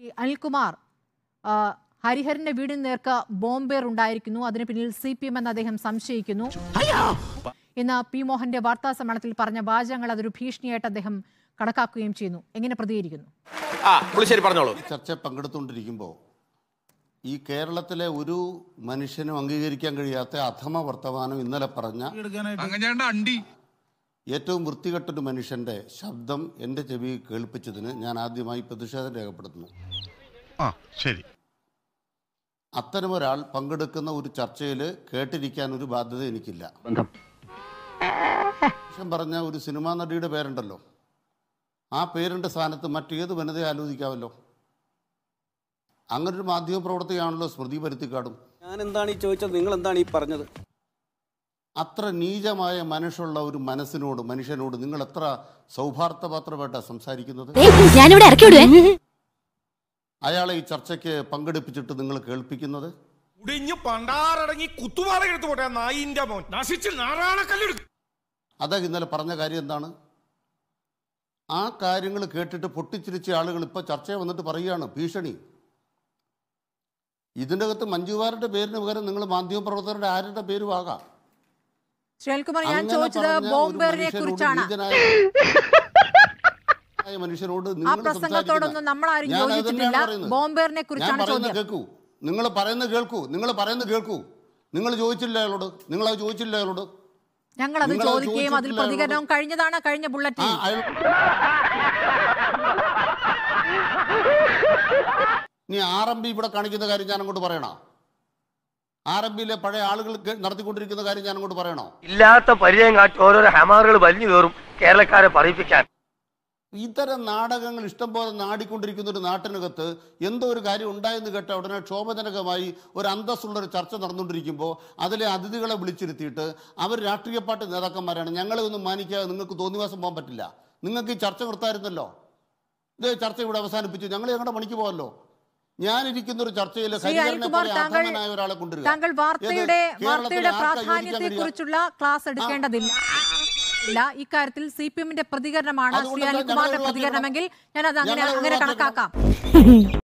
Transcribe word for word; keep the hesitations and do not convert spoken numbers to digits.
അനിൽകുമാർ, ഹരിഹരന്റെ വീടിന് നേർക്ക് ബോംബേർ ഉണ്ടായിരിക്കുന്നു, അതിന് പിന്നിൽ സി പി എം എന്ന് അദ്ദേഹം സംശയിക്കുന്നു. ഇന്ന് പി മോഹന്റെ വാർത്താ സമ്മേളനത്തിൽ പറഞ്ഞ വാചകങ്ങൾ അതൊരു ഭീഷണിയായിട്ട് അദ്ദേഹം കണക്കാക്കുകയും ചെയ്യുന്നു. എങ്ങനെ പ്രതികരിക്കുന്നു? ചർച്ച പങ്കെടുത്തുകൊണ്ടിരിക്കുമ്പോൾ ഈ കേരളത്തിലെ ഒരു മനുഷ്യനും അംഗീകരിക്കാൻ കഴിയാത്ത അധമ വർത്തമാനം ഇന്നലെ പറഞ്ഞ ഏറ്റവും വൃത്തികെട്ടൊരു മനുഷ്യന്റെ ശബ്ദം എന്റെ ചെവി കേൾപ്പിച്ചതിന് ഞാൻ ആദ്യമായി പ്രതിഷേധം രേഖപ്പെടുത്തുന്നു. അത്തരമൊരാൾ പങ്കെടുക്കുന്ന ഒരു ചർച്ചയിൽ കേട്ടിരിക്കാൻ ഒരു ബാധ്യത എനിക്കില്ല. പറഞ്ഞ ഒരു സിനിമാ നടിയുടെ പേരുണ്ടല്ലോ, ആ പേരിന്റെ സ്ഥാനത്ത് മറ്റേത് വനിതയെ ആലോചിക്കാമല്ലോ. അങ്ങനൊരു മാധ്യമ പ്രവർത്തകയാണല്ലോ സ്മൃതി പരുത്തിക്കാടും. ഞാൻ എന്താണ് ഈ ചോദിച്ചത്, നിങ്ങൾ എന്താണ് ഈ പറഞ്ഞത്? അത്ര നീചമായ മനസ്സുള്ള ഒരു മനസ്സിനോട് മനുഷ്യനോട് നിങ്ങൾ എത്ര സൗഹാർദ്ദപാത്രമായിട്ടാണ് സംസാരിക്കുന്നത്? അയാളെ ഈ ചർച്ചയ്ക്ക് പങ്കെടുപ്പിച്ചിട്ട് നിങ്ങൾ കേൾപ്പിക്കുന്നത് അദ്ദേഹം ഇന്നലെ പറഞ്ഞ കാര്യം എന്താണ്? ആ കാര്യങ്ങൾ കേട്ടിട്ട് പൊട്ടിച്ചിരിച്ച ആളുകൾ ഇപ്പൊ ചർച്ചയെ വന്നിട്ട് പറയുകയാണ് ഭീഷണി. ഇതിൻ്റെ അകത്ത് മഞ്ജുവാരുടെ പേരിന് പകരം നിങ്ങൾ മാധ്യമ പ്രവർത്തകരുടെ ആരുടെ പേരും ആകാം. ഞാൻ ചോദിച്ചത് ബോംബേറിനെ കുറിച്ചാണ്. മനുഷ്യനോട് ആ പ്രസംഗത്തോടൊന്നും നമ്മൾ ആരും യോജിച്ചിട്ടില്ല. ബോംബേറിനെ കുറിച്ചാണ് ചോദ്യം. കേൾക്കൂ, നിങ്ങൾ പറയുന്നത് കേൾക്കൂ, നിങ്ങൾ പറയുന്നത് കേൾക്കൂ. നിങ്ങൾ ചോദിച്ചില്ല അയാളോട്, നിങ്ങൾ അത് ചോദിച്ചില്ല അയാളോട്. ഞങ്ങൾ അത് ചോദിക്കുകയും അതിൽ പ്രതികരണവും കഴിഞ്ഞതാണ്. കഴിഞ്ഞ ബുള്ളറ്റിൻ നീ ആർ എം ബി ഇവിടെ കാണിക്കുന്ന കാര്യം ഞാൻ അങ്ങോട്ട് പറയണോ? ആർ എം ബിയിലെ പഴയ ആളുകൾ നടത്തിക്കൊണ്ടിരിക്കുന്ന കാര്യം ഞാൻ അങ്ങോട്ട് പറയണോ? ഇല്ലാത്ത പരിചയം കാട്ടി ഓരോരോ ഹമാറുകൾ വലിഞ്ഞു കയറും കേരളക്കാരെ പറയിപ്പിക്കാൻ. ഇത്തരം നാടകങ്ങൾ ഇഷ്ടംപോലെ നാടിക്കൊണ്ടിരിക്കുന്ന ഒരു നാട്ടിനകത്ത് എന്തോ ഒരു കാര്യം ഉണ്ടായെന്ന് കേട്ട ഉടനെ ക്ഷോഭജനകമായി ഒരു അന്തസ്സുള്ളൊരു ചർച്ച നടന്നുകൊണ്ടിരിക്കുമ്പോൾ അതിലെ അതിഥികളെ വിളിച്ചിരുത്തിയിട്ട് അവർ രാഷ്ട്രീയ പാർട്ടി നേതാക്കന്മാരാണ്, ഞങ്ങളെ ഒന്നും മാനിക്കാതെ നിങ്ങൾക്ക് തോന്നിവാസം പോകാൻ പറ്റില്ല, നിങ്ങൾക്ക് ഈ ചർച്ച നിർത്തായിരുന്നല്ലോ, ഇത് ചർച്ച ഇവിടെ അവസാനിപ്പിച്ചു, ഞങ്ങൾ ഞങ്ങളുടെ പണിക്ക് പോകല്ലോ. ഞാനിരിക്കുന്ന ഒരു ചർച്ചയിൽ ഒരാളെ കൊണ്ടുവരിക. താങ്കൾ വാർത്തയുടെ വാർത്തയുടെ പ്രാധാന്യത്തെ കുറിച്ചുള്ള ക്ലാസ് എടുക്കേണ്ടതില്ല. ഇക്കാര്യത്തിൽ സി പി എമ്മിന്റെ പ്രതികരണമാണ് ശ്രീ അനിൽകുമാറിന്റെ പ്രതികരണമെങ്കിൽ ഞാൻ അത് അങ്ങനെ അങ്ങനെ കണക്കാക്കാം.